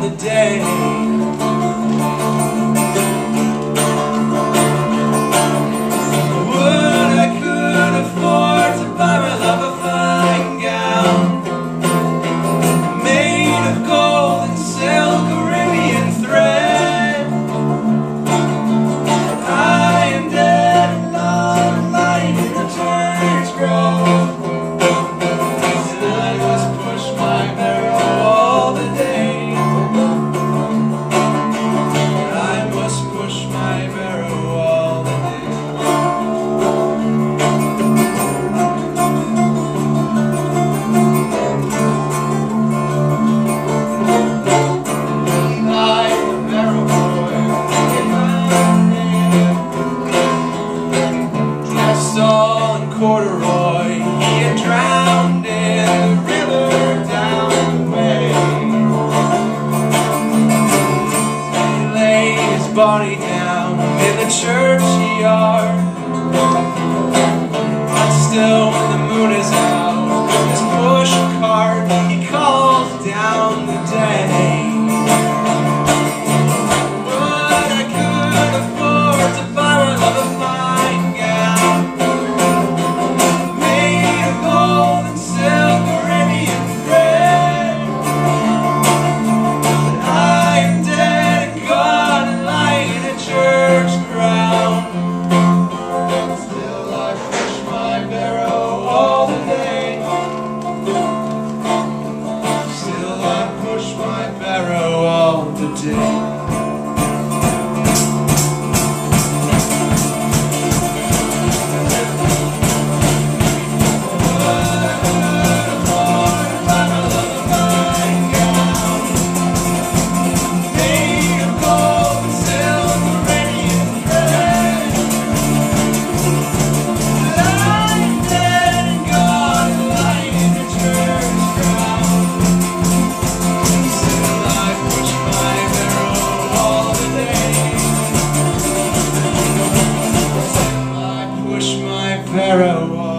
the day. Would I could afford to buy my love a fine gown made of gold and silk, Arabian thread. I am dead and alone, lying in the church grove. And I must push my barrow all the day. I must push my barrow all the day. All in corduroy, he had drowned in the river down the way. He laid his body down in the churchyard, but still when the moon is out, his push cart he calls down the day. But I could afford to buy my love a fine gown made of gold and silk, Arabian thread. But I am dead and gone and lying in a church ground. Still I push my barrow all the day. Still I push my barrow all the day. Pharaoh.